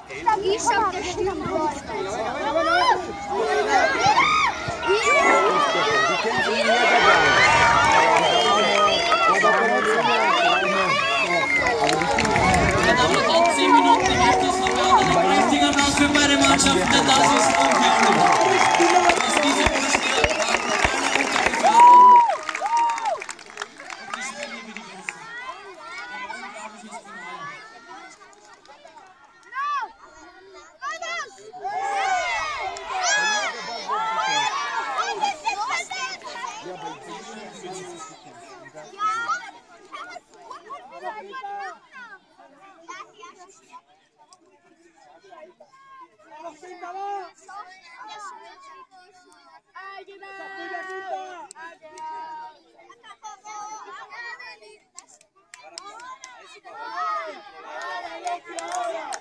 Ich hab gestimmt. Noch 10 Minuten reicht das noch mehr. Einen kräftigen Applaus für beide Mannschaften, denn das ist unglaublich. Was diese Vorsteher haben, alle untergefahren. Und die Spiele wie die Besten. Ein unglaubliches Finale. Agora,